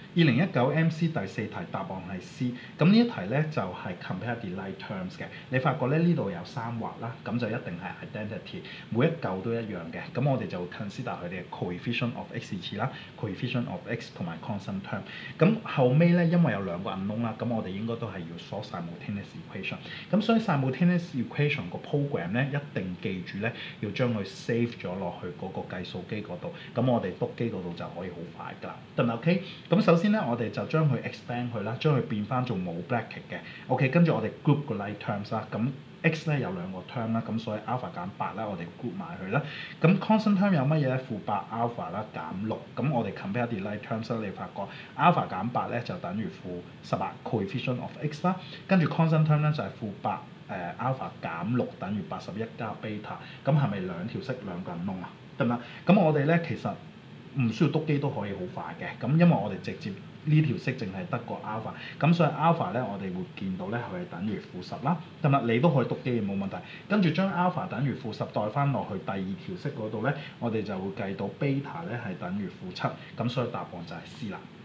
2019 MC 第4題答案係 C， 咁呢一題咧就係 compare the like terms 嘅。你發覺咧呢度有3畫啦，咁就一定係 identity， 每一嚿都一樣嘅。咁我哋就 consider 佢哋嘅 coefficient of x 似啦 ，coefficient of x 同埋 constant term。咁後尾咧因為有2個 unknown 啦，咁我哋應該都係要 solve simultaneous equation。咁所以 simultaneous equation 個 program 咧一定記住咧要將佢 save 咗落去嗰個計數機嗰度。咁我哋篤機嗰度就可以好快㗎啦，得唔得 ？OK？ 咁首先咧，我哋就將佢 expand 佢啦，將佢變翻做冇 bracket 嘅。OK， 跟住我哋 group 個 like terms 啦。咁 x 咧有2個 term 啦，咁所以 alpha 減8啦，我哋 group 埋佢啦。咁 constant term 有乜嘢咧？負8 alpha 啦減6。咁我哋 compare 啲 like terms 啦，你發覺 alpha 減8咧就等於負18 coefficient of x 啦，跟住 constant term 咧就係負8alpha 減6等於81加 beta。咁係咪兩條式2個人窿啊？得唔得？咁我哋咧其實唔需要篤機都可以好快嘅，咁因為我哋直接呢條式淨係得個 alpha， 咁所以 alpha 咧我哋會見到咧佢係等於負10啦，得唔得？你都可以篤機冇問題。跟住將 alpha 等於負10代翻落去第2條式嗰度咧，我哋就會計到 beta 咧係等於負7，咁所以答案就係 C 啦。